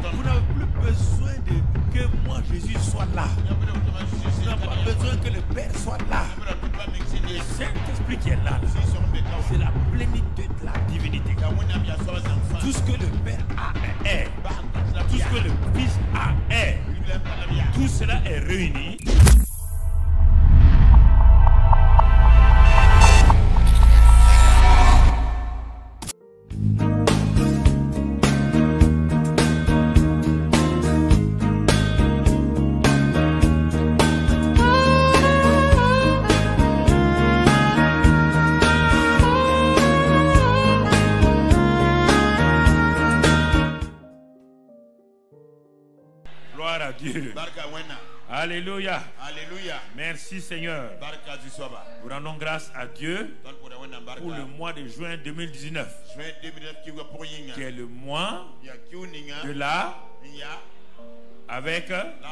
Vous n'avez plus besoin que moi, Jésus, soit là. Vous n'avez pas besoin que le Père soit là. Le Saint-Esprit qui est là, c'est la plénitude de la divinité. Tout ce que le Père a est. Tout ce que le Fils a est. Tout cela est réuni. Dieu. Alléluia. Alléluia. Merci Seigneur. Nous rendons grâce à Dieu pour le mois de juin 2019, qui est le mois de la avec.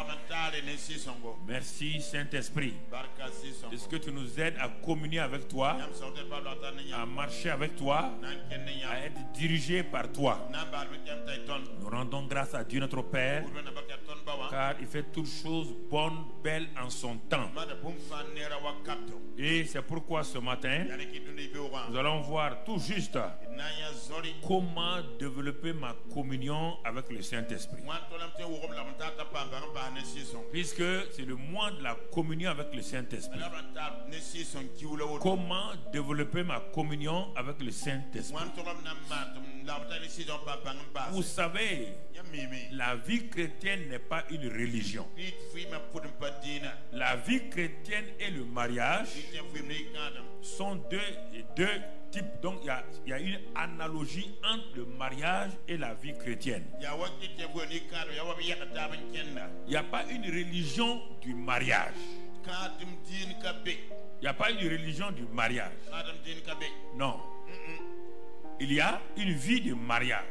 Merci Saint-Esprit de ce que tu nous aides à communier avec toi, à marcher avec toi, à être dirigé par toi. Nous rendons grâce à Dieu notre Père, car il fait toutes choses bonnes, belles en son temps. Et c'est pourquoi ce matin, nous allons voir tout juste comment développer ma communion avec le Saint-Esprit. Puisque c'est le mois de la communion avec le Saint-Esprit. Comment développer ma communion avec le Saint-Esprit? Vous savez, la vie chrétienne n'est pas une religion. La vie chrétienne et le mariage sont deux types. Donc il y a une analogie entre le mariage et la vie chrétienne. Il n'y a pas une religion du mariage. Il n'y a pas une religion du mariage. Non. Il y a une vie de mariage,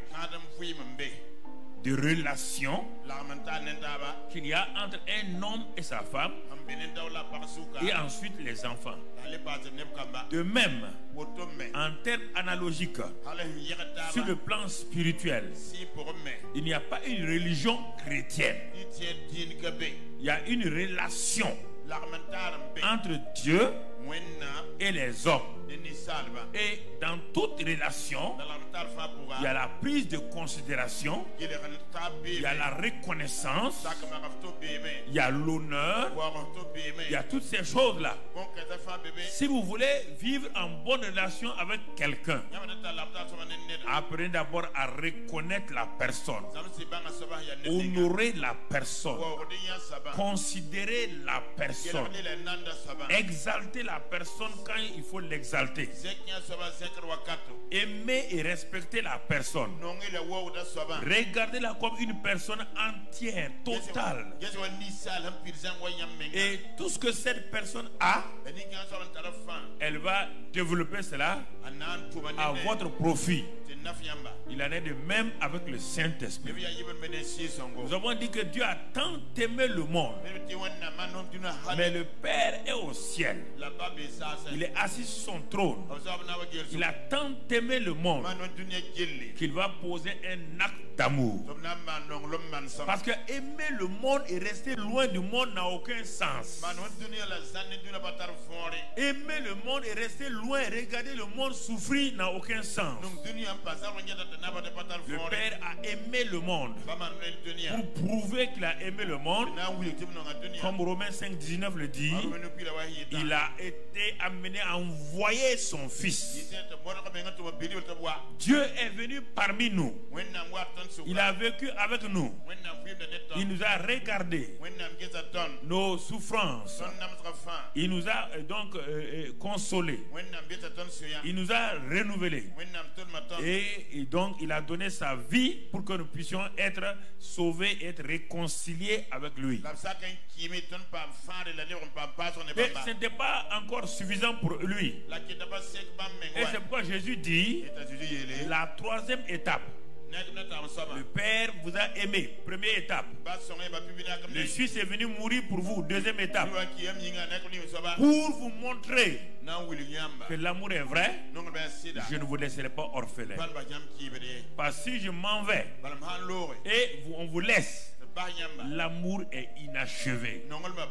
de relation qu'il y a entre un homme et sa femme, et ensuite les enfants. De même, en termes analogiques, sur le plan spirituel, il n'y a pas une religion chrétienne. Il y a une relation entre Dieu et les hommes. Et dans toute relation, il y a la prise de considération, il y a la reconnaissance, il y a l'honneur, il y a toutes ces choses-là. Si vous voulez vivre en bonne relation avec quelqu'un, apprenez d'abord à reconnaître la personne, honorer la personne, considérer la personne, exalter la personne quand il faut l'exalter, aimer et respecter la personne, regardez-la comme une personne entière, totale, et tout ce que cette personne a, elle va développer cela à votre profit. Il en est de même avec le Saint-Esprit. Nous avons dit que Dieu a tant aimé le monde, mais le Père est au ciel. Il est assis sur son trône. Il a tant aimé le monde qu'il va poser un acte d'amour. Parce que aimer le monde et rester loin du monde n'a aucun sens. Aimer le monde et rester loin et regarder le monde souffrir n'a aucun sens. Le Père a aimé le monde pour prouver qu'il a aimé le monde. Comme Romains 5:19 le dit, il a été amené à envoyer son Fils. Dieu est venu parmi nous. Il a vécu avec nous. Il nous a regardé nos souffrances. Il nous a donc consolés. Il nous a renouvelés. Et donc il a donné sa vie pour que nous puissions être sauvés et être réconciliés avec lui. Mais ce n'était pas encore suffisant pour lui. Et c'est pourquoi Jésus dit, la troisième étape, Le Père vous a aimé, première étape. Le Fils est venu mourir pour vous, deuxième étape. Pour vous montrer que l'amour est vrai, je ne vous laisserai pas orphelin. Parce que si je m'en vais et on vous laisse, l'amour est inachevé.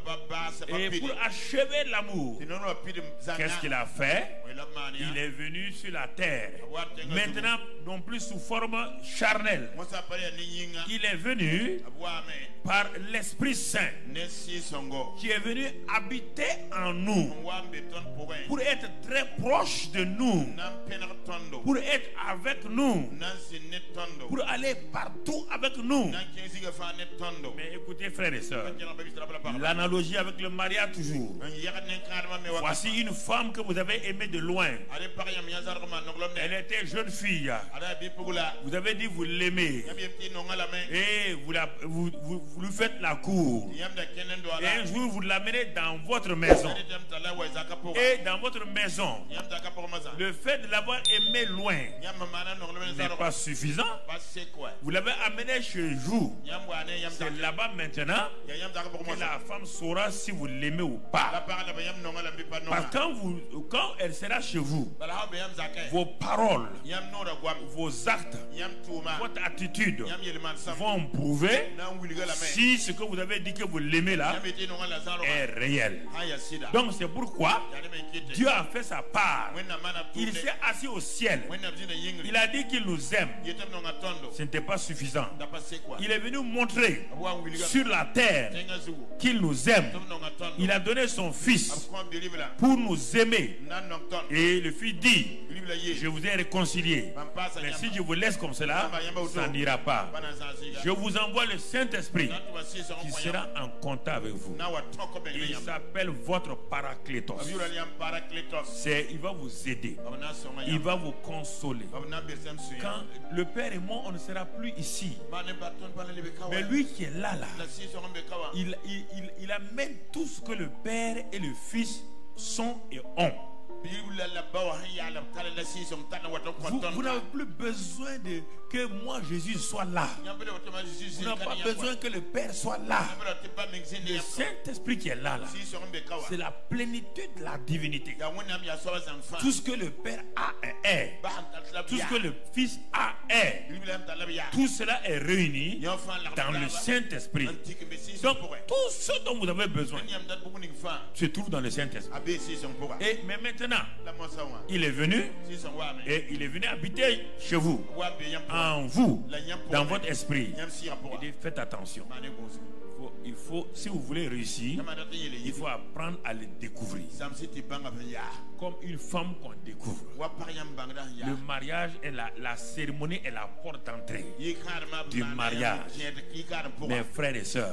Et pour achever l'amour, qu'est-ce qu'il a fait? Il est venu sur la terre. Maintenant, non plus sous forme charnelle. Il est venu par l'Esprit Saint qui est venu habiter en nous pour être très proche de nous, pour être avec nous, pour aller partout avec nous. Mais écoutez, frères et sœurs, l'analogie avec le mariage toujours. Voici une femme que vous avez aimée de loin. Elle était jeune fille. Vous avez dit vous l'aimez et vous lui faites la cour. Et un jour vous l'amenez dans votre maison. Et dans votre maison, le fait de l'avoir aimé loin n'est pas suffisant. Vous l'avez amené chez vous. C'est là-bas maintenant que la femme saura si vous l'aimez ou pas. Parce que quand elle sera chez vous, vos paroles, vos actes, votre attitude vont prouver si ce que vous avez dit que vous l'aimez là est réel. Donc c'est pourquoi Dieu a fait sa part. Il s'est assis au ciel. Il a dit qu'il nous aime. Ce n'était pas suffisant. Il est venu montrer sur la terre qu'il nous aime. Il a donné son fils pour nous aimer. Et le fils dit, je vous ai réconcilié. Mais si je vous laisse comme cela, ça n'ira pas. Je vous envoie le Saint-Esprit qui sera en contact avec vous. Il s'appelle votre Paraclétos. Il va vous aider. Il va vous consoler. Quand le Père et moi, on ne sera plus ici. Mais lui qui est là, il amène tout ce que le Père et le Fils sont et ont. Vous n'avez plus besoin que moi, Jésus, soit là. Vous n'avez pas besoin que le Père soit là. Le Saint-Esprit qui est là, c'est la plénitude de la divinité. Tout ce que le Père a est. Tout ce que le Fils a est. Tout cela est réuni dans le Saint-Esprit. Donc, tout ce dont vous avez besoin se trouve dans le Saint-Esprit. Mais maintenant, il est venu et il est venu habiter chez vous, en vous, dans votre esprit. Il dit, faites attention. Si vous voulez réussir, il faut apprendre à le découvrir. Comme une femme qu'on découvre. Le mariage est la cérémonie est la porte d'entrée du mariage. Mes frères et sœurs,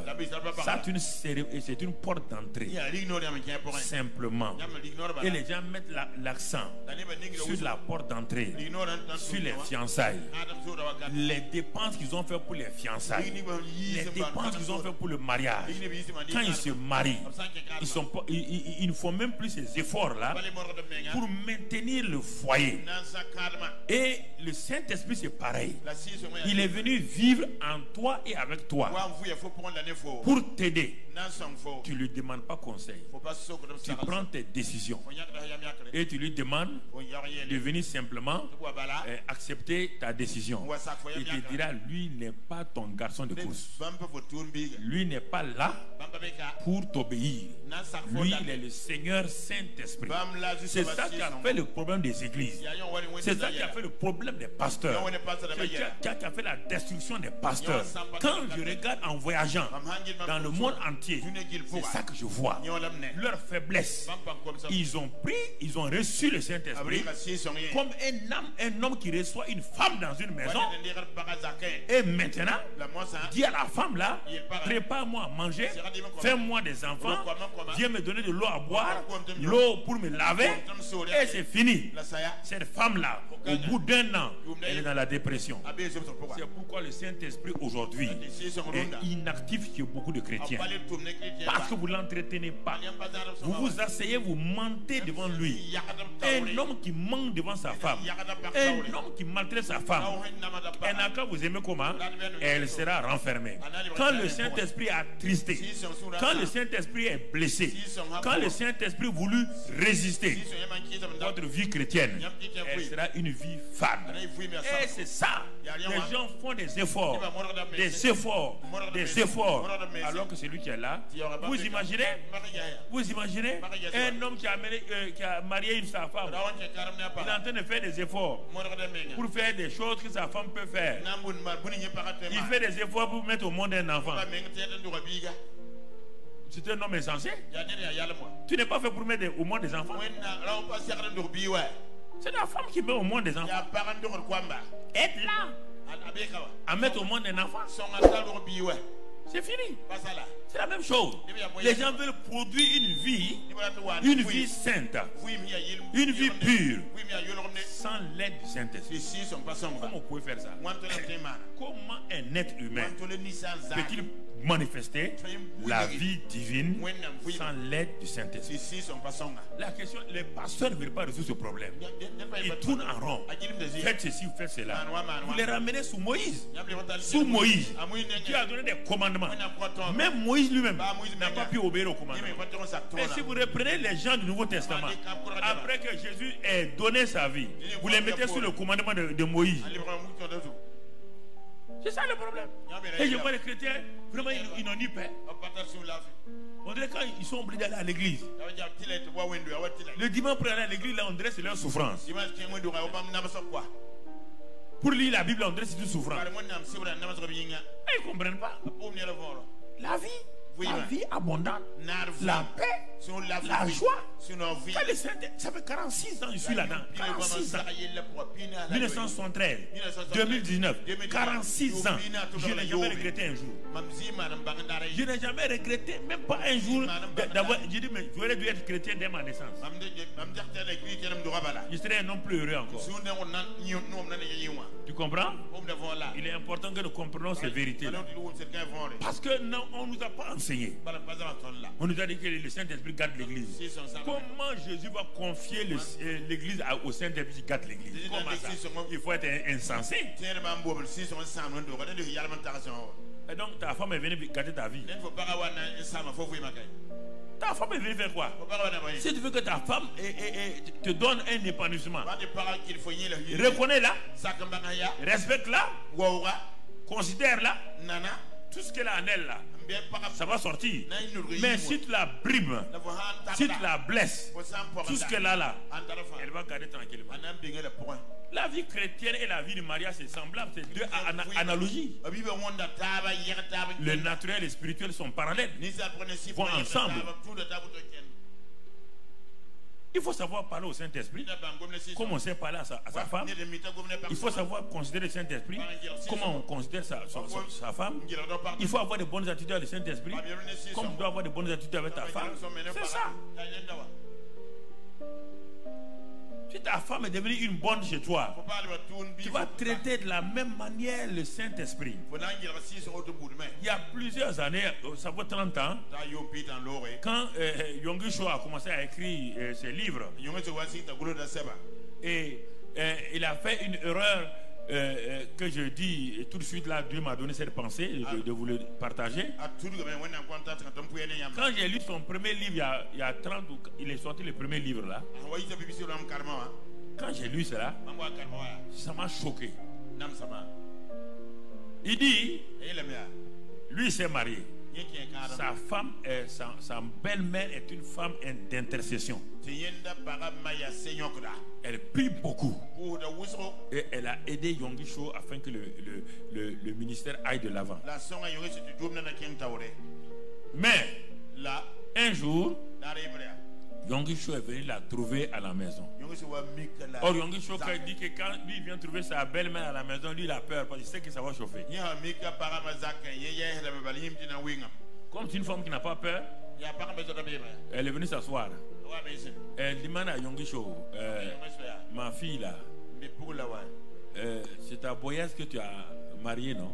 c'est une porte d'entrée. Simplement. Et les gens mettent l'accent sur la porte d'entrée, sur les fiançailles. Les dépenses qu'ils ont fait pour les fiançailles, les dépenses qu'ils ont fait pour le mariage. Quand ils se marient, ils ne font même plus ces efforts-là pour maintenir le foyer. Et le Saint-Esprit, c'est pareil. Il est venu vivre en toi et avec toi pour t'aider. Tu ne lui demandes pas conseil. Tu prends tes décisions. Et tu lui demandes de venir simplement accepter ta décision. Il te dira, lui n'est pas ton garçon de course. Lui n'est pas là pour t'obéir. Lui, il est le Seigneur Saint-Esprit. C'est ça qui a fait le problème des églises. C'est ça qui a fait le problème des pasteurs. Qui a fait la destruction des pasteurs. Quand je regarde en voyageant dans le monde entier, c'est ça que je vois. Leur faiblesse. Ils ont reçu le Saint-Esprit comme un homme qui reçoit une femme dans une maison. Et maintenant, dit à la femme là, prépare prépare-moi à manger, fais-moi des enfants, viens me donner de l'eau à boire, l'eau pour me laver, et c'est fini. Cette femme-là, au bout d'un an, elle est dans la dépression. C'est pourquoi le Saint-Esprit aujourd'hui est inactif chez beaucoup de chrétiens. Parce que vous ne l'entretenez pas. Vous vous asseyez, vous mentez devant lui. Un homme qui ment devant sa femme, un homme qui maltraite sa femme, elle n'a qu'à vous aimer comment? Elle sera renfermée. Quand le Saint-Esprit a attristé, quand le Saint-Esprit est blessé, quand le Saint-Esprit voulut résister, votre vie chrétienne, elle sera une vie fade. Et c'est ça. Les gens font des efforts, alors que celui qui est là, vous imaginez un homme qui a marié sa femme, il est en train de faire des efforts pour faire des choses que sa femme peut faire. Il fait des efforts pour mettre au monde un enfant. C'est un homme insensé. Tu n'es pas fait pour mettre au monde des enfants. C'est la femme qui met au monde des enfants. Aide-la à mettre au monde un enfant. C'est fini. C'est la même chose. Les gens veulent produire une vie sainte, une vie pure, sans l'aide du Saint-Esprit. Comment vous pouvez faire ça? Comment un être humain peut-il manifester la vie divine sans l'aide du Saint-Esprit? La question, les pasteurs ne veulent pas résoudre ce problème. Ils tournent en rond. Faites ceci, faites cela. Vous les ramenez sous Moïse. Sous Moïse, qui a donné des commandements. Même Moïse lui-même n'a pas pu obéir aux commandements. Et si vous reprenez les gens du Nouveau Testament, après que Jésus ait donné sa vie, vous les mettez sous le commandement de Moïse. C'est ça le problème. Et je vois les chrétiens, vraiment, ils n'ont ni paix. On dirait quand ils sont obligés d'aller à l'église. Le dimanche pour aller à l'église, là, on dirait c'est leur souffrance. Pour lire la Bible, on dirait c'est une souffrance. Ils ne comprennent pas. La vie abondante, la paix, la joie. Ça fait 46 ans que je suis là-dedans. 46 ans. 1973, 2019, 46 ans. Je n'ai jamais regretté un jour. Je n'ai jamais regretté, même pas un jour, d'avoir. J'ai dit, mais j'aurais dû être chrétien dès ma naissance. Je serais un homme plus heureux encore. Tu comprends? Il est important que nous comprenions ces vérités. Parce que non, on ne nous a pas enseigné. On nous a dit que le Saint-Esprit garde l'église. Comment Jésus va confier l'église au Saint-Esprit qui garde l'église? Comment ça? Il faut être insensé. Et donc ta femme est venue garder ta vie. Ta femme est venue faire quoi? Si tu veux que ta femme te donne un épanouissement, reconnais-la, respecte-la, considère-la, tout ce qu'elle a en elle là, ça va sortir. Mais si tu la brimes, si tu la blesses, tout ce qu'elle a là, elle va garder tranquillement. La vie chrétienne et la vie du mariage, c'est semblable, c'est deux analogies. Le naturel et le spirituel sont parallèles, vont ensemble. Il faut savoir parler au Saint-Esprit, comment on sait parler à sa femme. Il faut savoir considérer le Saint-Esprit, comment on considère sa femme. Il faut avoir de bonnes attitudes avec le Saint-Esprit, comme tu dois avoir de bonnes attitudes avec ta femme. C'est ça. Si ta femme est devenue une bonne chez toi, tu vas traiter de la même manière le Saint-Esprit. Il y a plusieurs années, ça fait 30 ans, quand Yonggi Cho a commencé à écrire ses livres, et il a fait une erreur que je dis, et tout de suite là, Dieu m'a donné cette pensée de vous le partager. Quand j'ai lu son premier livre, il y a 30 ans, il est sorti le premier livre là. Quand j'ai lu cela, ça m'a choqué. Il dit, lui s'est marié. Sa femme, sa belle-mère est une femme d'intercession. Elle prie beaucoup. Et elle a aidé Yonggi Cho afin que le ministère aille de l'avant. Mais un jour, Yonggi Cho est venu la trouver à la maison. Or, Yonggi Cho dit que quand lui vient trouver sa belle-mère à la maison, lui il a peur parce qu'il sait que ça va chauffer. Comme c'est une femme qui n'a pas peur, elle est venue s'asseoir. Elle demande à Yongisho, ma fille là, c'est ta boyasse que tu as mariée, non?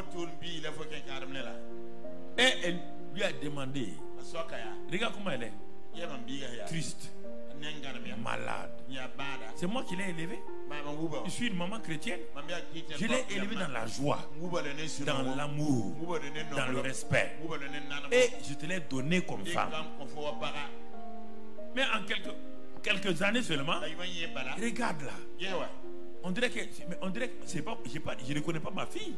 Et elle lui a demandé, regarde comment elle est, triste, malade. C'est moi qui l'ai élevée. Je suis une maman chrétienne. Je l'ai élevée dans la joie, dans l'amour, dans le respect. Et je te l'ai donnée comme femme. Mais en quelques années seulement, regarde là. On dirait que c'est pas, je ne reconnais pas ma fille.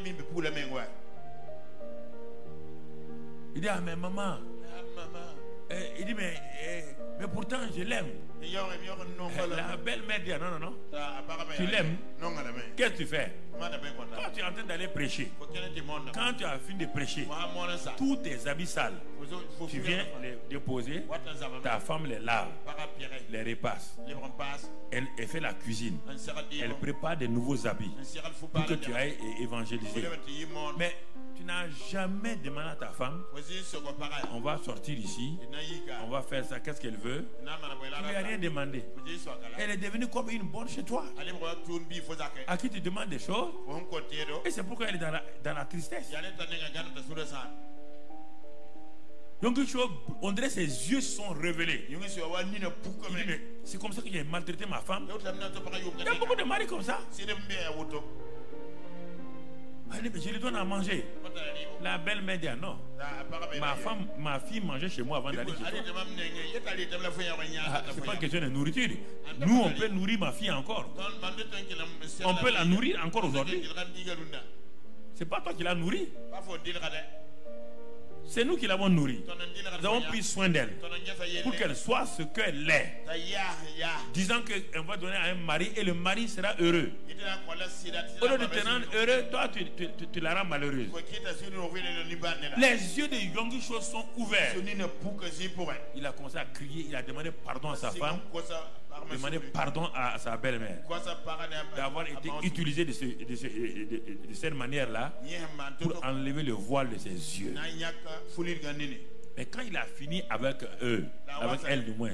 Il dit, ah mais maman. Il dit, mais pourtant je l'aime. La belle-mère dit, non, non, non. Tu l'aimes. Qu'est-ce que tu fais? Quand tu es en train d'aller prêcher, quand tu as fini de prêcher, tous tes habits sales, tu viens les déposer, ta femme les lave, les repasse. Elle fait la cuisine. Elle prépare de nouveaux habits pour que tu ailles évangéliser. Mais tu n'as jamais demandé à ta femme, on va sortir ici, on va faire ça, qu'est-ce qu'elle veut? Tu ne lui as rien demandé. Elle est devenue comme une bonne chez toi, à qui tu demandes des choses, et c'est pourquoi elle est dans la tristesse. Donc on dirait que ses yeux se sont révélés. Il dit, mais c'est comme ça que j'ai maltraité ma femme. Il y a beaucoup de maris comme ça. Je lui donne à manger. La belle-mère dit, non. Ma fille mangeait chez moi avant d'aller chez toi. C'est pas question de nourriture. Nous, on peut nourrir ma fille encore. On peut la nourrir encore aujourd'hui. C'est pas toi qui l'as nourrie. C'est nous qui l'avons nourrie. Nous avons pris soin d'elle pour qu'elle soit ce qu'elle est, disant qu'elle va donner à un mari et le mari sera heureux. Au lieu de te rendre heureux, toi tu la rends malheureuse. Les yeux de Yongisho sont ouverts. Il a commencé à crier, il a demandé pardon à sa femme, demandé pardon à sa belle-mère d'avoir été utilisé de cette manière-là pour enlever le voile de ses yeux. Mais quand il a fini avec eux, avec elle du moins,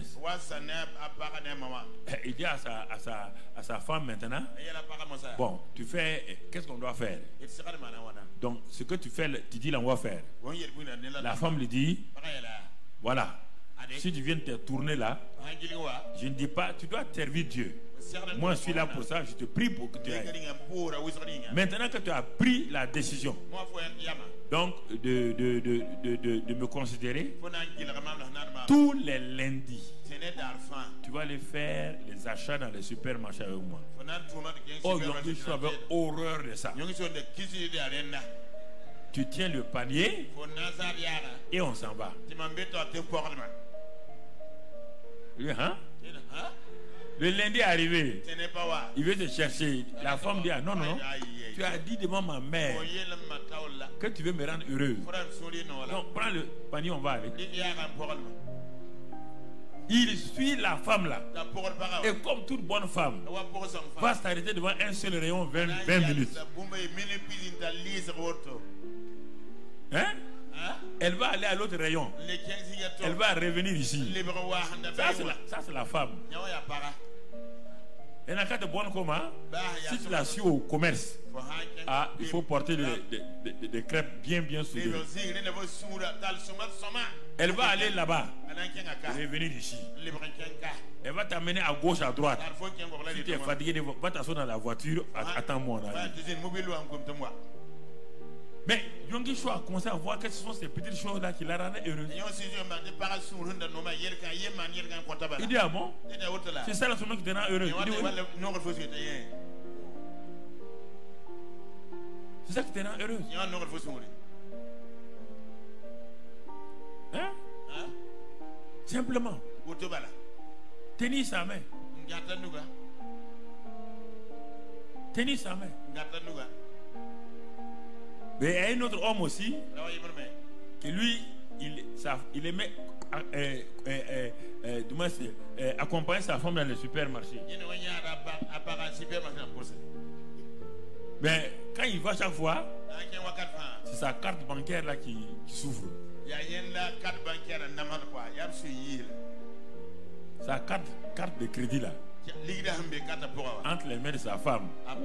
il dit à sa femme maintenant, bon, tu fais, qu'est-ce qu'on doit faire? Donc ce que tu fais, tu dis là on va faire. La femme lui dit, voilà, si tu viens te tourner là, je ne dis pas, tu dois servir Dieu. Moi je suis là pour ça, je te prie pour que tu ailles. Maintenant que tu as pris la décision, donc de me considérer, tous les lundis, tu vas aller faire les achats dans les supermarchés avec moi. Oh, je suis avec horreur de ça. Tu tiens le panier et on s'en va. Hein? Le lundi est arrivé. Il veut te chercher. La femme dit, ah, non, non. Tu as dit devant ma mère que tu veux me rendre heureuse. Donc prends le panier, on va aller. Il suit la femme là. Et comme toute bonne femme, va s'arrêter devant un seul rayon 20 minutes. Hein? Elle va aller à l'autre rayon. Elle va revenir ici. Ça c'est la femme. Elle n'a qu'à de bonnes commandes. Si tu la suis au commerce, il faut porter des crêpes bien soudées. Elle va aller là-bas et revenir ici. Elle va t'amener à gauche, à droite. Si tu es fatigué, va t'asseoir dans la voiture. Attends-moi. Mais Yongisho a commencé à voir quelles sont ces petites choses-là qui la rendaient heureuse. Il dit, ah bon? C'est ça la semaine qui te rend heureux. Il dit, oui. C'est ça qui te rend heureuse. Hein? Simplement. Tenir sa main. Tenir sa main. Mais il y a un autre homme aussi, que lui, il aimait accompagner sa femme dans le supermarché. Mais quand il va chaque fois, c'est sa carte bancaire là qui s'ouvre. Sa carte de crédit là, entre les mains de sa femme.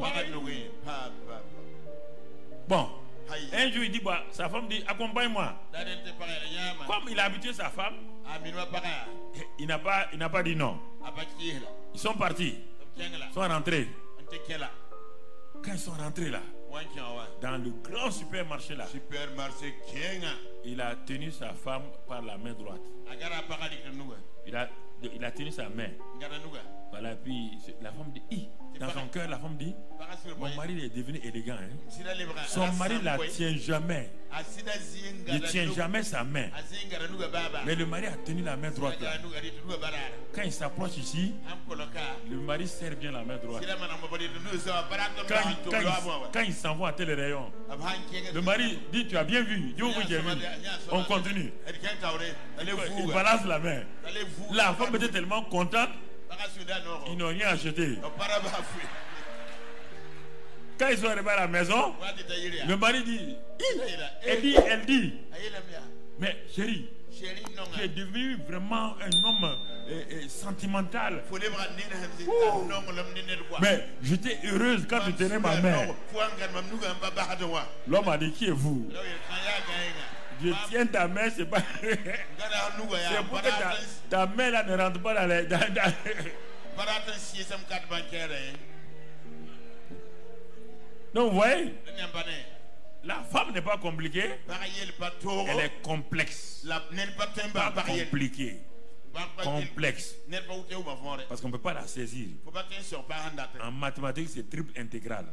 Bon, un jour il dit, bah, sa femme dit, accompagne-moi. Comme il a habitué sa femme, il n'a pas dit non. Ils sont partis. Ils sont rentrés. Quand ils sont rentrés là, dans le grand supermarché là, il a tenu sa femme par la main droite. Il a tenu sa main. Voilà, puis la femme dit, dans son cœur, la femme dit, mon mari est devenu élégant. Hein. Son mari ne la tient jamais. Il ne tient jamais sa main. Mais le mari a tenu la main droite. Là. Quand il s'approche ici, le mari serre bien la main droite. Quand il s'envoie à tel rayon, le mari dit, tu as bien vu. Il dit, oui, j'ai vu. On continue. Il balance la main. La femme était tellement contente. Ils n'ont rien acheté. Quand ils sont arrivés à la maison, le mari dit, elle dit, mais chérie, tu es devenu vraiment un homme sentimental. Mais j'étais heureuse quand tu tenais ma main. L'homme a dit, qui êtes-vous? Je tiens ta main, c'est pas. C'est pour que ta main là ne rentre pas dans les. Donc, vous voyez, la femme n'est pas compliquée, elle est complexe. Pas compliquée. Complexe. Parce qu'on ne peut pas la saisir. En mathématiques, c'est triple intégrale.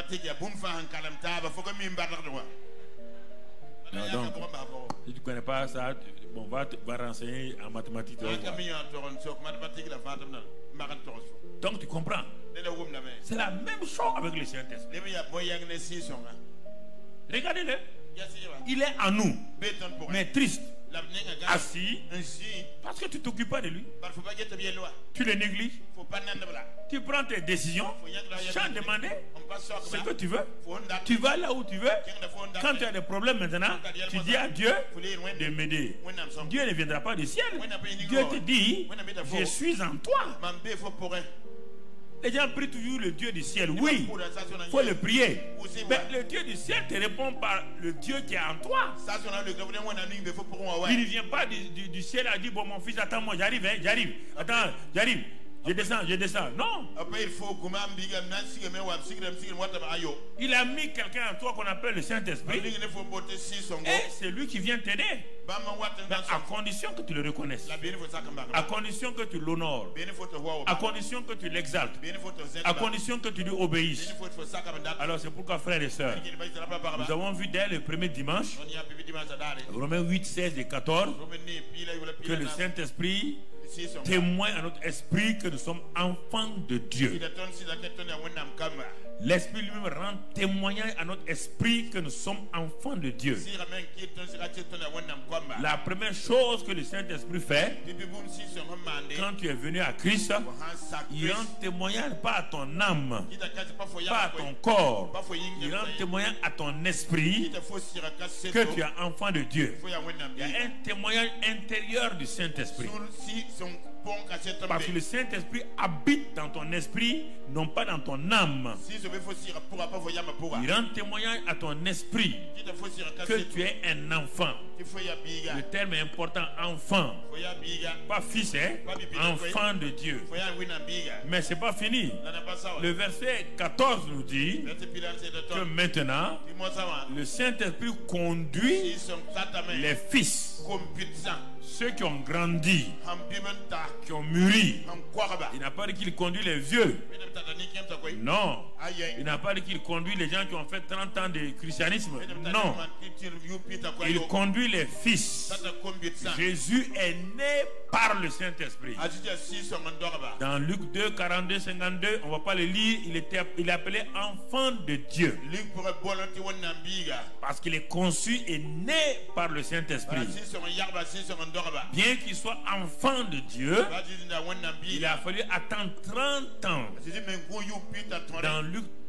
Non, donc, si tu ne connais pas ça, on va renseigner en mathématiques. Donc tu comprends. C'est la même chose avec le Saint-Esprit. Regardez-le. Il est en nous, mais triste, assis, parce que tu ne t'occupes pas de lui. Tu le négliges. Tu prends tes décisions sans demander ce que tu veux. Tu vas là où tu veux. Quand tu as des problèmes maintenant, tu dis à Dieu de m'aider. Dieu ne viendra pas du ciel. Dieu te dit, je suis en toi. Les gens prient toujours le Dieu du ciel. Oui, il faut le prier. Mais le Dieu du ciel te répond par le Dieu qui est en toi. Il ne vient pas du ciel à dire, bon mon fils, attends-moi, j'arrive, hein, j'arrive. Attends, j'arrive. Je descends. Non. Il a mis quelqu'un en toi qu'on appelle le Saint-Esprit. Et c'est lui qui vient t'aider. À condition que tu le reconnaisses. À condition que tu l'honores. À condition que tu l'exaltes. À condition que tu lui obéisses. Alors c'est pourquoi, frères et sœurs, nous avons vu dès le premier dimanche, Romains 8, 16 et 14, que le Saint-Esprit témoigne à notre esprit que nous sommes enfants de Dieu. L'Esprit lui-même rend témoignage à notre esprit que nous sommes enfants de Dieu. La première chose que le Saint-Esprit fait quand tu es venu à Christ, il rend témoignage pas à ton âme, pas à ton corps, il rend témoignage à ton esprit que tu es enfant de Dieu. Il y a un témoignage intérieur du Saint-Esprit. Parce que le Saint-Esprit habite dans ton esprit, non pas dans ton âme. Il rend témoignage à ton esprit que tu es un enfant. Le terme est important, enfant. Pas fils, hein? Enfant de Dieu. Mais ce n'est pas fini. Le verset 14 nous dit que maintenant, le Saint-Esprit conduit les fils. Ceux qui ont grandi, qui ont mûri. Il n'a pas dit qu'il conduit les vieux. Non. Il n'a pas dit qu'il conduit les gens qui ont fait 30 ans de christianisme. Non. Il conduit les fils. Jésus est né par le Saint-Esprit. Dans Luc 2, 42, 52, on ne va pas le lire, il est appelé enfant de Dieu. Parce qu'il est conçu et né par le Saint-Esprit. Bien qu'il soit enfant de Dieu, il a fallu attendre 30 ans. Dans Luc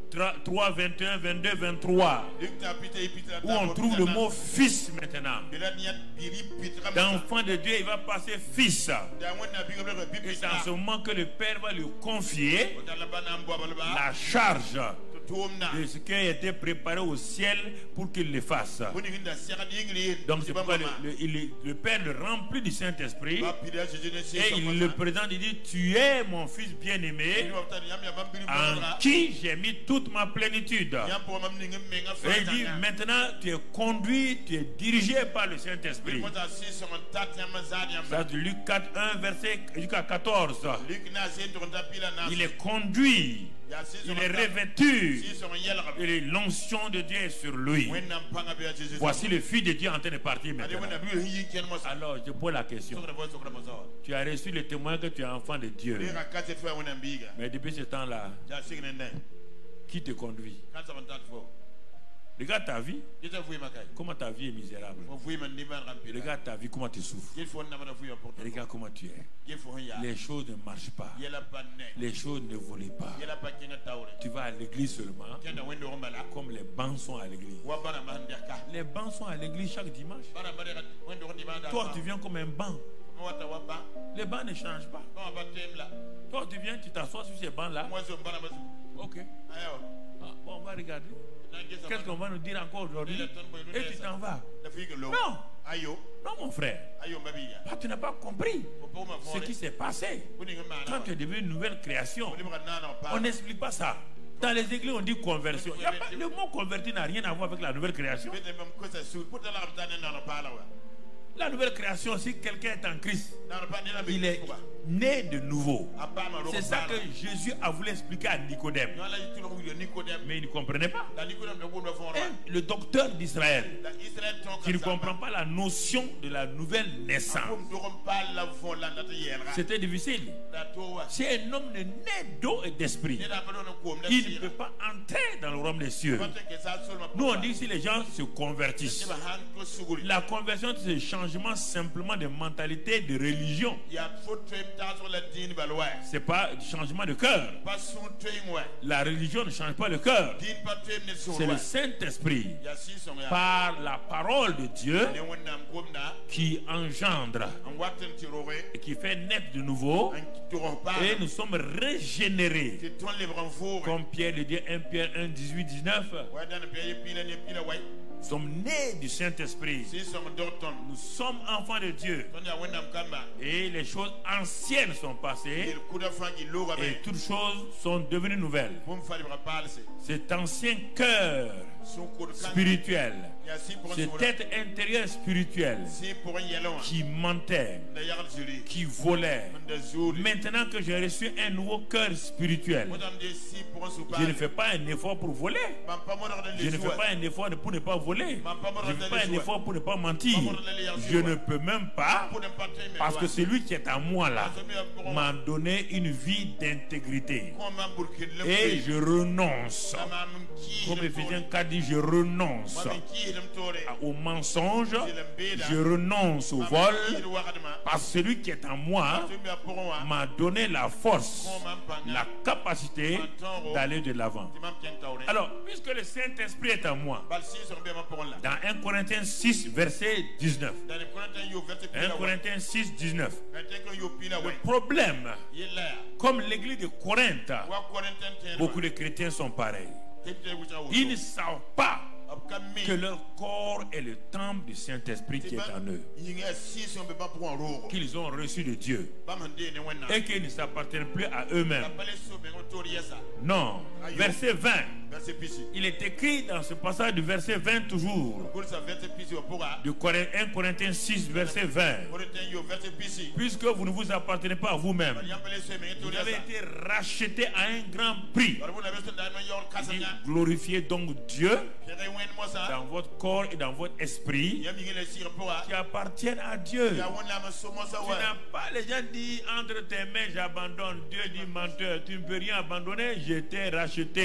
3, 21, 22, 23, où on trouve le mot fils maintenant. D'enfant de Dieu, il va passer fils. Et c'est en ce moment que le Père va lui confier la charge de ce qui a été préparé au ciel pour qu'il le fasse. Donc c'est pourquoi le Père le remplit du Saint-Esprit et il le présente, il dit: tu es mon fils bien-aimé en qui j'ai mis toute ma plénitude. Et il dit: maintenant tu es conduit, tu es dirigé par le Saint-Esprit. Ça, de Luc 4, 1 verset jusqu'à 14. Il est conduit, il est revêtu et l'onction de Dieu est sur lui. Voici le Fils de Dieu en train de partir maintenant. Alors je pose la question: tu as reçu le témoin que tu es enfant de Dieu, mais depuis ce temps-là, qui te conduit? Regarde ta vie, comment ta vie est misérable. Regarde ta vie, comment tu souffres. Regarde comment tu es. Les choses ne marchent pas. Les choses ne volent pas. Tu vas à l'église seulement, comme les bancs sont à l'église. Les bancs sont à l'église chaque dimanche. Toi, tu viens comme un banc. Les bancs ne changent pas. Toi, tu viens, tu t'assois sur ces bancs-là. Ok. Ah, bon, on va regarder. Qu'est-ce qu'on va nous dire encore aujourd'hui? Et tu t'en vas. Non. Non, mon frère. Tu n'as pas compris ce qui s'est passé. Quand tu es devenu une nouvelle création, on n'explique pas ça. Dans les églises, on dit conversion. Le mot converti n'a rien à voir avec la nouvelle création. La nouvelle création, si quelqu'un est en Christ, il est né de nouveau. C'est ça que Jésus a voulu expliquer à Nicodème. Mais il ne comprenait pas. Et le docteur d'Israël, qui ne comprend pas la notion de la nouvelle naissance, c'était difficile. Si un homme est né d'eau et d'esprit, il ne peut pas entrer dans le royaume des cieux. Nous on dit si les gens se convertissent. La conversion, c'est le changement simplement de mentalité, de religion. C'est pas du changement de cœur. La religion ne change pas le cœur. C'est le Saint-Esprit, par la parole de Dieu, qui engendre et qui fait naître de nouveau. Et nous sommes régénérés. Comme Pierre le dit, 1 Pierre 1, 18, 19. Nous sommes nés du Saint-Esprit. Nous sommes enfants de Dieu. Et les choses anciennes sont passées. Et toutes choses sont devenues nouvelles. Cet ancien cœur spirituel, cet être intérieur spirituel qui mentait, qui volait, maintenant que j'ai reçu un nouveau cœur spirituel, je ne fais pas un effort pour voler. Je ne fais pas un effort pour ne pas voler. Je ne fais pas un effort pour ne pas mentir. Je ne peux même pas, parce que celui qui est à moi là m'a donné une vie d'intégrité. Et je renonce. Comme Ephésiens 4 dit, je renonce au mensonge, je renonce au vol, parce que celui qui est en moi m'a donné la force, la capacité d'aller de l'avant. Alors, puisque le Saint-Esprit est en moi, dans 1 Corinthiens 6, verset 19, 1 Corinthiens 6, 19, le problème, comme l'église de Corinthe, beaucoup de chrétiens sont pareils. Ils ne savent pas que leur corps est le temple du Saint-Esprit qui est en eux, qu'ils ont reçu de Dieu et qu'ils ne s'appartiennent plus à eux-mêmes. Non. Verset 20. Il est écrit dans ce passage du verset 20 toujours, de 1 Corinthiens 6 verset 20, puisque vous ne vous appartenez pas à vous-même, vous avez été rachetés à un grand prix. Glorifiez donc Dieu dans votre corps et dans votre esprit qui appartiennent à Dieu. Tu n'as pas, les gens disent entre tes mains j'abandonne. Dieu dit menteur, tu ne peux rien abandonner, je t'ai racheté.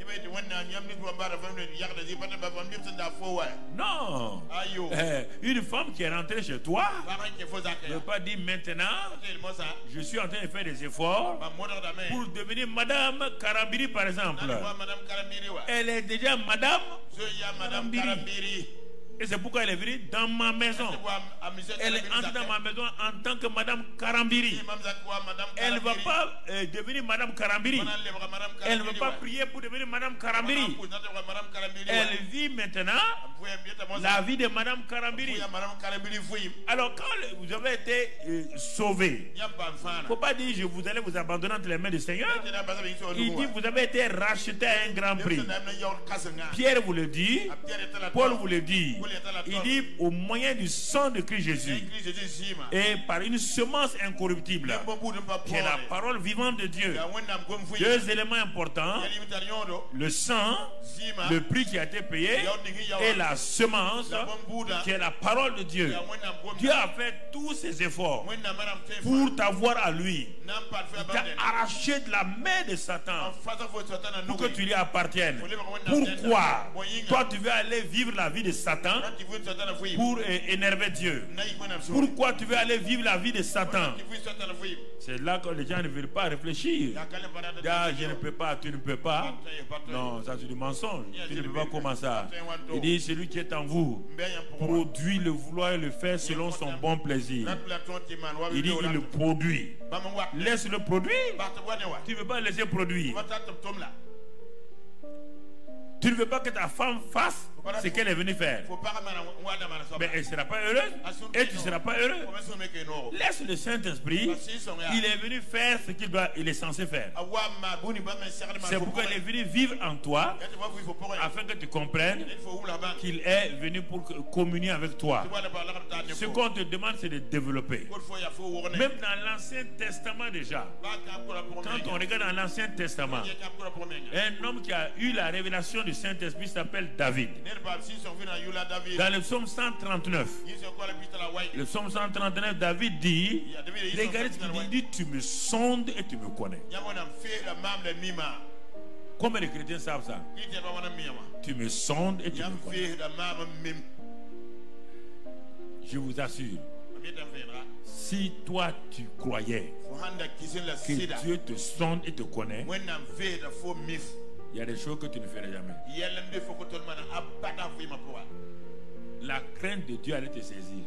Non. Une femme qui est rentrée chez toi ne veut pas dire maintenant je suis en train de faire des efforts pour devenir Madame Karambiri par exemple. Elle est déjà Madame Karambiri. Et c'est pourquoi elle est venue dans ma maison. Elle est entrée dans ma maison en tant que Madame Karambiri. Elle ne va pas devenir Madame Karambiri. Elle ne va pas prier pour devenir Madame Karambiri. Elle vit maintenant la vie de Madame Karambiri. Alors quand vous avez été sauvé, il ne faut pas dire vous allez vous abandonner entre les mains du Seigneur. Il dit vous avez été racheté à un grand prix. Pierre vous le dit, Paul vous le dit. Il dit au moyen du sang de Christ Jésus et par une semence incorruptible qui est la parole vivante de Dieu. Deux éléments importants: le sang, le prix qui a été payé, et la semence qui est la parole de Dieu. Dieu a fait tous ces efforts pour t'avoir à lui. Il t'a arraché de la main de Satan pour que tu lui appartiennes. Pourquoi toi tu veux aller vivre la vie de Satan pour énerver Dieu? Pourquoi tu veux aller vivre la vie de Satan? C'est là que les gens ne veulent pas réfléchir. Ah, je ne peux pas, tu ne peux pas. Non, ça c'est du mensonge. Tu ne peux pas comment ça. Il dit celui qui est en vous produit le vouloir et le faire selon son bon plaisir. Il dit il le produit. Laisse-le produire. Tu ne veux pas laisser produire. Tu ne veux pas que ta femme fasse ce qu'elle est venue faire. Mais elle ne sera pas heureuse et tu ne seras pas heureux. Laisse le Saint-Esprit. Il est venu faire ce qu'il est censé faire. C'est pourquoi il est venu vivre en toi afin que tu comprennes qu'il est venu pour communier avec toi. Ce qu'on te demande, c'est de développer. Même dans l'Ancien Testament déjà, quand on regarde dans l'Ancien Testament, un homme qui a eu la révélation du Saint-Esprit s'appelle David. Dans le psaume 139, le psaume 139, David dit, regardez ce qu'il dit, il dit, tu me sondes et tu me connais. Combien de chrétiens savent ça? Tu me sondes et tu me connais. Je vous assure, si toi tu croyais que Dieu te sonde et te connaît, il y a des choses que tu ne ferais jamais. La crainte de Dieu allait te saisir.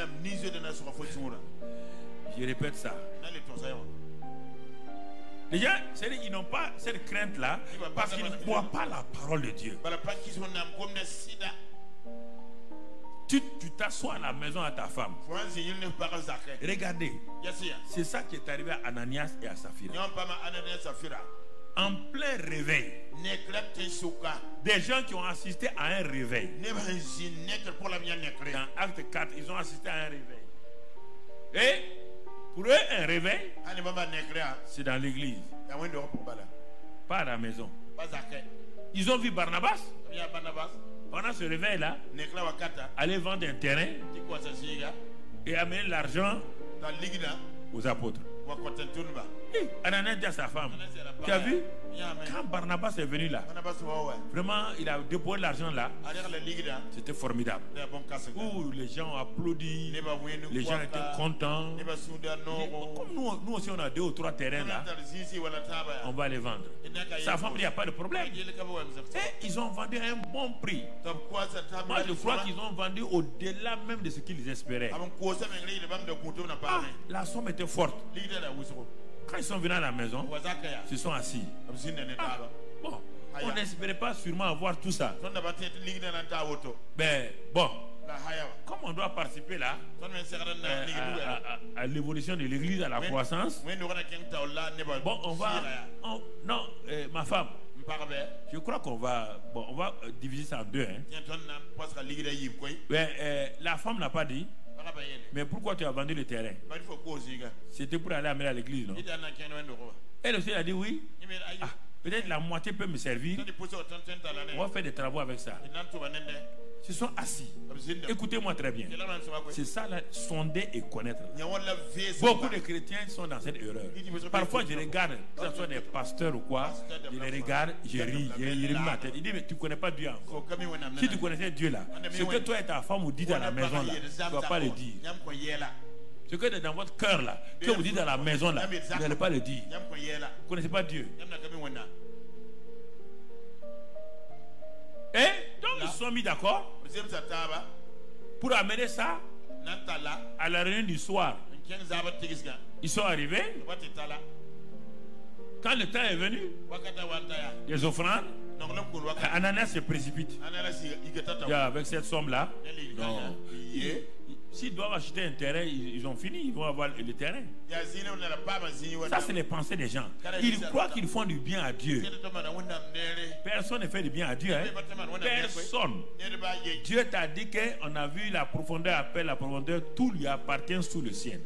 Je répète ça. Les gens, ils n'ont pas cette crainte-là parce qu'ils ne croient pas la parole de Dieu. Tu t'assois à la maison à ta femme. Regardez, c'est ça qui est arrivé à Ananias et à Saphira. En plein réveil, des gens qui ont assisté à un réveil. Dans Acte 4, ils ont assisté à un réveil. Et pour eux, un réveil, c'est dans l'église, pas à la maison. Ils ont vu Barnabas pendant ce réveil-là aller vendre un terrain et amener l'argent aux apôtres. Ananias dit à sa femme, tu as vu, quand Barnabas est venu là, vraiment il a déposé l'argent là, c'était formidable. Où les gens ont applaudi, les gens étaient contents. Comme nous aussi on a 2 ou 3 terrains là, on va les vendre. Sa femme dit, il n'y a pas de problème. Et ils ont vendu à un bon prix. Moi je crois qu'ils ont vendu au-delà même de ce qu'ils espéraient. Ah, la somme était forte. Quand ils sont venus à la maison, ils se sont assis. Ah, bon, on n'espérait pas sûrement avoir tout ça. Mais bon, comme on doit participer là à l'évolution de l'église, à la croissance, bon, on va... non, ma femme, je crois qu'on va... Bon, on va diviser ça en 2. La femme n'a pas dit. Mais pourquoi tu as vendu le terrain? C'était pour aller amener à l'église, non? Elle aussi a dit oui. Ah, Peut-être la moitié peut me servir. On va faire des travaux avec ça. Ils se sont assis. Écoutez-moi très bien. C'est ça, là, sonder et connaître. Beaucoup de chrétiens sont dans cette erreur. Parfois, je regarde, que ce soit des pasteurs ou quoi, je les regarde, je ris, je ris ma tête. Il dit, mais tu ne connais pas Dieu encore. Si tu connaissais Dieu là, ce que toi et ta femme vous dites à la maison là, tu ne vas pas le dire. Ce que dans votre cœur là, que vous dites à la maison là, vous n'allez pas le dire. Vous ne connaissez pas Dieu. Et donc ils se sont mis d'accord pour amener ça à la réunion du soir. Ils sont arrivés. Quand le temps est venu, les offrandes, Ananias se précipite. Avec cette somme-là, s'ils doivent acheter un terrain, ils ont fini, ils vont avoir le terrain. Ça, c'est les pensées des gens. Ils croient qu'ils font du bien à Dieu. Personne ne fait du bien à Dieu. Hein? Personne. Dieu t'a dit qu'on a vu la profondeur, appelle la profondeur, tout lui appartient sous le ciel.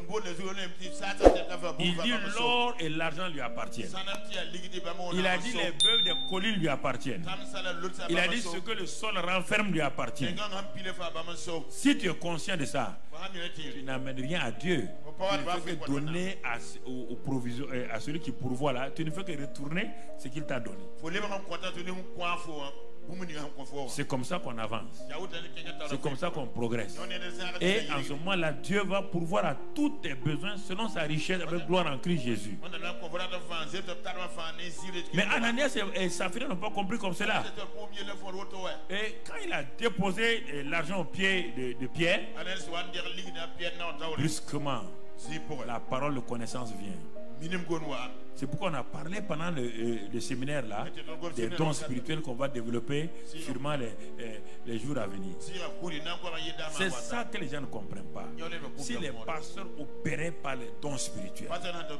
Il dit l'or et l'argent lui appartiennent. Il a dit les bœufs des collines lui appartiennent. Il a dit ce que le sol renferme lui appartient. Si tu es conscient de ça, tu n'amènes rien à Dieu. Tu ne fais que donner à celui qui pourvoit là. Tu ne fais que retourner ce qu'il t'a donné. C'est comme ça qu'on avance. C'est comme ça qu'on progresse. Et en ce moment-là, Dieu va pourvoir à tous tes besoins selon sa richesse avec gloire en Christ Jésus. Mais Ananias et Saphira n'ont pas compris comme cela. Et quand il a déposé l'argent au pied de Pierre, brusquement, la parole de connaissance vient. C'est pourquoi on a parlé pendant le séminaire là des dons spirituels qu'on va développer sûrement les jours à venir. C'est ça que les gens ne comprennent pas. Si les pasteurs opéraient par les dons spirituels,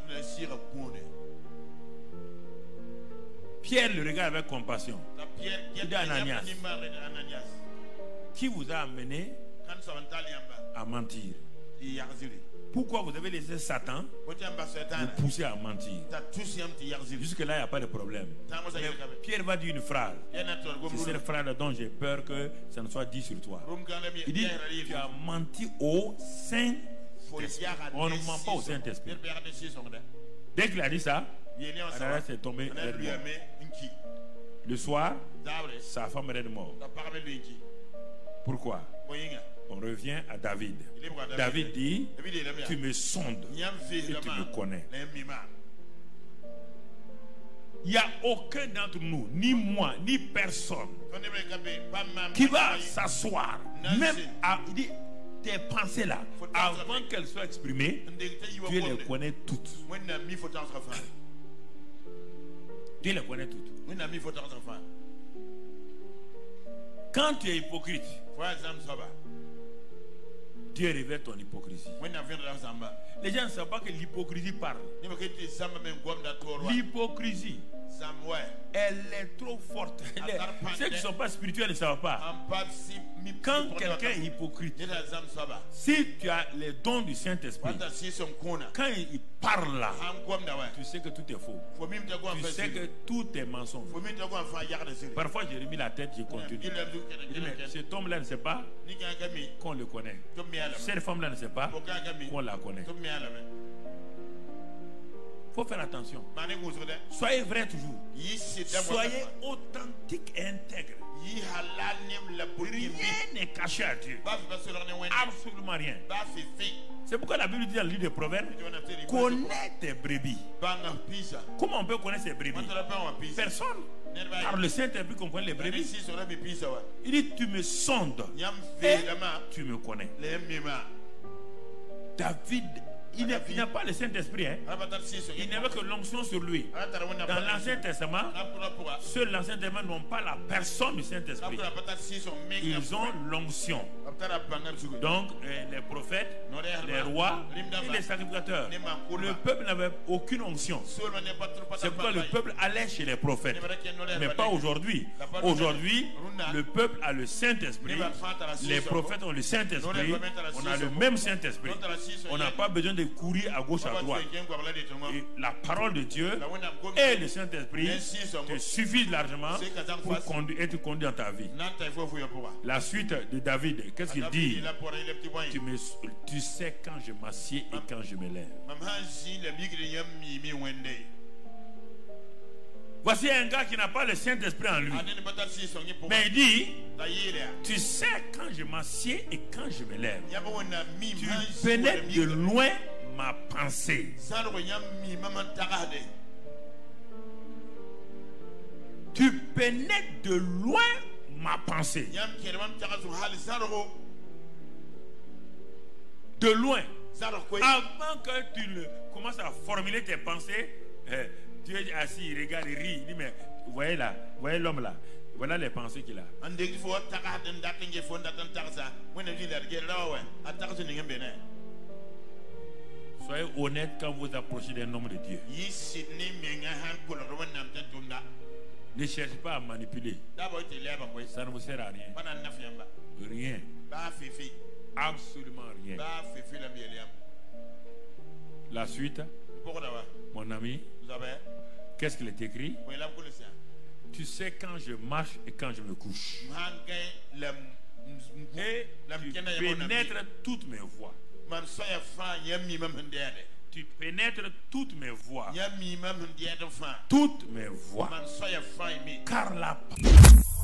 Pierre le regarde avec compassion. Il dit à Ananias, qui vous a amené à mentir? Pourquoi vous avez laissé Satan vous pousser à mentir? Jusque-là, il n'y a pas de problème. Mais Pierre va dire une phrase. C'est cette phrase dont j'ai peur que ça ne soit dit sur toi. Il dit, tu as menti au Saint-Esprit. On ne ment pas au Saint-Esprit. Dès qu'il a dit ça, Ananias est tombé raide mort. Le soir, sa femme est raide mort. Pourquoi? On revient à David. David dit, tu me sondes et tu me connais. Il n'y a aucun d'entre nous, ni moi, ni personne, qui va s'asseoir, même à tes pensées là, avant qu'elles soient exprimées, Dieu les connaît toutes. Dieu les connaît toutes. Quand tu es hypocrite, Dieu révèle ton hypocrisie. Les gens ne savent pas que l'hypocrisie parle. L'hypocrisie, elle est trop forte. Ceux qui ne sont pas spirituels ne savent pas. Quand quelqu'un est hypocrite, si tu as les dons du Saint-Esprit, quand il parle là, tu sais que tout est faux. Tu sais que tout est mensonge. Parfois j'ai remis la tête, je continue. Je dis, mais cet homme-là ne sait pas qu'on le connaît. Cette femme-là ne sait pas qu'on la connaît. Il faut faire attention. Soyez vrai toujours. Soyez authentique et intègre. Rien n'est caché à Dieu. Absolument rien. C'est pourquoi la Bible dit dans le livre des Proverbes, connais tes brebis. Comment on peut connaître ses brebis? Personne. Car le Saint-Esprit comprend les brebis. Il dit, tu me sondes et tu me connais. David, il n'a pas le Saint-Esprit. Hein? Il n'avait que l'onction sur lui. Dans l'Ancien Testament, ceux de l'Ancien Testament n'ont pas la personne du Saint-Esprit. Ils ont l'onction. Donc, les prophètes, les rois et les sacrificateurs. Le peuple n'avait aucune onction. C'est pourquoi le peuple allait chez les prophètes. Mais pas aujourd'hui. Aujourd'hui, le peuple a le Saint-Esprit. Les prophètes ont le Saint-Esprit. On a le même Saint-Esprit. On n'a pas besoin de de courir à gauche, à droite. Et la parole de Dieu et le Saint-Esprit te suffisent largement pour être conduit dans ta vie. La suite de David, qu'est-ce qu'il dit? Tu sais quand je m'assieds et quand je me lève. Voici un gars qui n'a pas le Saint-Esprit en lui. Mais il dit, tu sais quand je m'assieds et quand je me lève. Tu pénètres de loin ma pensée. Tu pénètres de loin ma pensée. De loin. Avant que tu commences à formuler tes pensées, Dieu est assis, il regarde, il rit, il dit, mais vous voyez là, vous voyez l'homme là, voilà les pensées qu'il a. Soyez honnête quand vous approchez d'un homme de Dieu. Ne cherchez pas à manipuler. Ça ne vous sert à rien. Rien. Absolument rien. La suite, mon ami, qu'est-ce qu'il est écrit? Tu sais quand je marche et quand je me couche. Et tu pénètres toutes mes voies. Tu pénètres toutes mes voies. Toutes mes voies. Car la